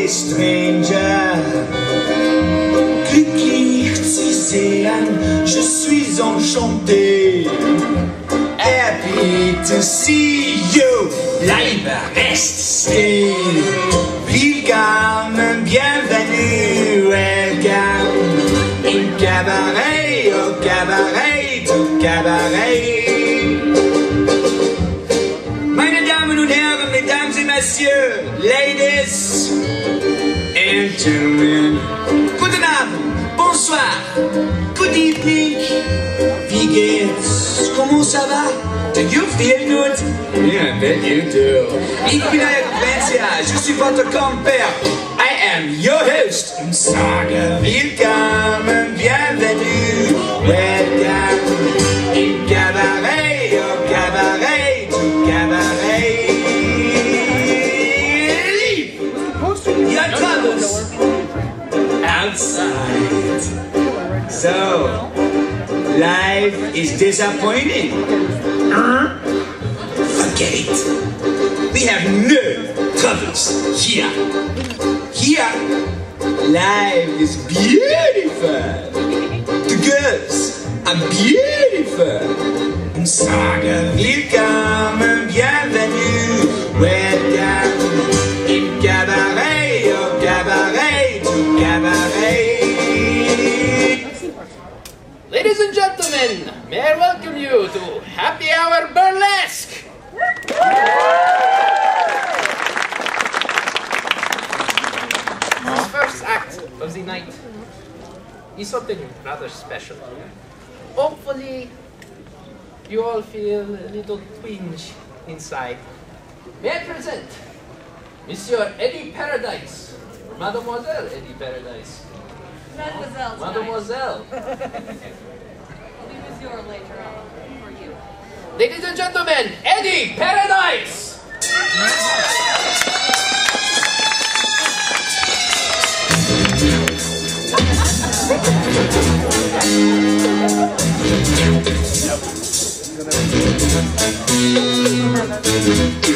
des strangers. Glücklich zu sehen, je suis enchanté. Happy to see you, bleibe, reste, stay. Willkommen, bienvenue, welcome. Im cabaret, au cabaret, au cabaret. Meine Damen und Herren, Mesdames et Messieurs, Ladies and Gentlemen, guten Abend, bonsoir, good evening, wie geht's, comment ça va? Do you feel good? Yeah, I bet you do. Ich bin euer Quenzia, je suis votre compère. I am your host und sage willkommen, bienvenue, welcome im Cabaret, au cabaret, au cabaret. Your troubles outside. So, life is disappointing. Forget it. We have no troubles here. Here, life is beautiful. The girls are beautiful. Und sage willkommen, bienvenue, welcome im Cabaret, au cabaret, au cabaret. Ladies and gentlemen, may I welcome you to Happy Hour Burlesque! This first act of the night is something rather special. Hopefully, you all feel a little twinge inside. May I present Monsieur Eddie Paradise, or Mademoiselle Eddie Paradise. Mademoiselle. Mademoiselle. I'll be with you later on for you. Ladies and gentlemen, Eddie Paradise! Yep.